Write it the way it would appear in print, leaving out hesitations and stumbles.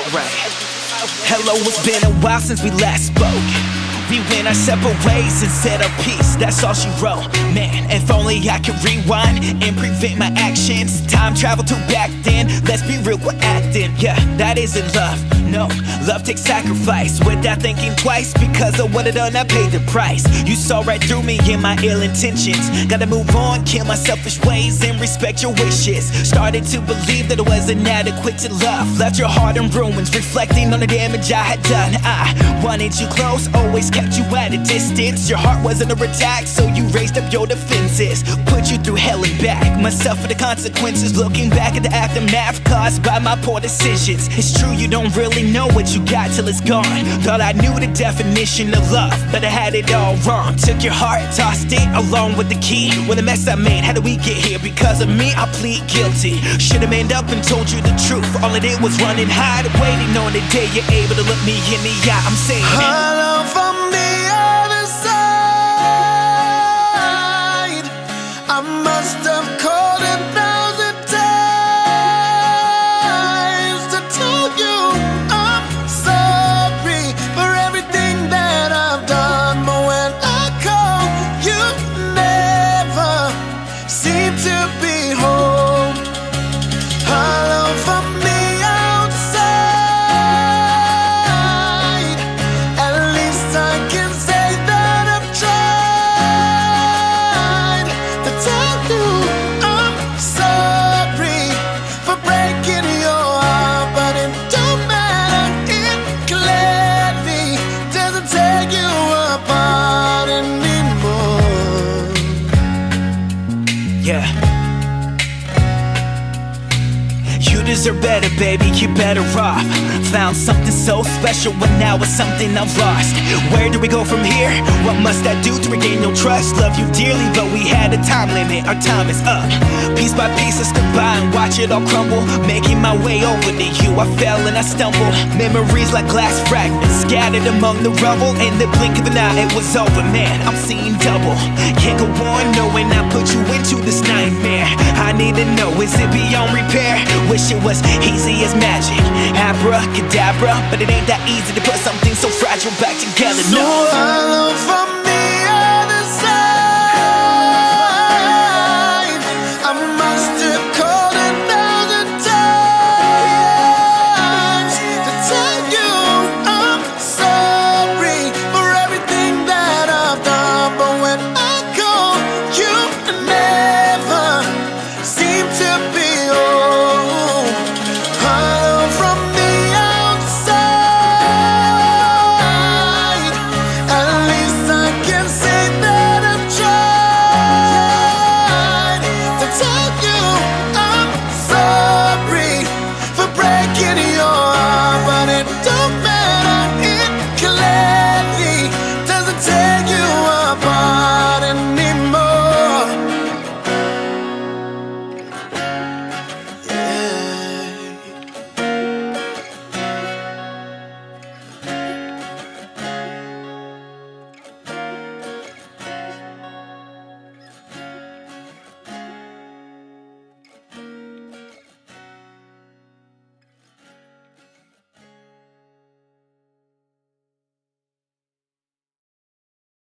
Alright. Hello, it's been a while since we last spoke. We went our separate ways and said our piece, that's all she wrote. Man, if only I could rewind and prevent my actions. Time travel to back then, let's be real, we're acting. Yeah, that isn't love, no. Love takes sacrifice without thinking twice. Because of what I done, I paid the price. You saw right through me and my ill intentions. Gotta move on, kill my selfish ways and respect your wishes. Started to believe that it was inadequate to love. Left your heart in ruins, reflecting on the damage I had done. I wanted you close, always kept you at a distance. Your heart was under attack, so you raised up your defenses. Put you through hell and back, myself for the consequences. Looking back at the aftermath caused by my poor decisions. It's true, you don't really know what you got till it's gone. Thought I knew the definition of love, but I had it all wrong. Took your heart, tossed it along with the key. When the mess I made, how did we get here? Because of me, I plead guilty. Should've manned up and told you the truth. All I did was run and hide, waiting on the day you're able to look me in the eye. I'm saying hello from the other side. I must have called 1,000 times to tell you I'm sorry for everything that I've done. But when I call, you never seem to be home. Hello from the outside. At least I can say that I've tried to tell you I'm sorry for breaking your heart. But it don't matter, it gladly doesn't tear you apart anymore. yeah. You deserve better, baby, you're better off. Found something so special, but now it's something I've lost. Where do we go from here? What must I do to regain your trust? Love you dearly, but we had a time limit, our time is up. Piece by piece, let's combine, watch it all crumble. Making my way over to you, I fell and I stumbled. Memories like glass fragments, scattered among the rubble. In the blink of an eye, it was over, man, I'm seeing double. Can't go on knowing I put you into this nightmare. I need to know, is it beyond repair? Wish it was easy as magic, abracadabra, but it ain't that easy to put something so fragile back together. No, hello from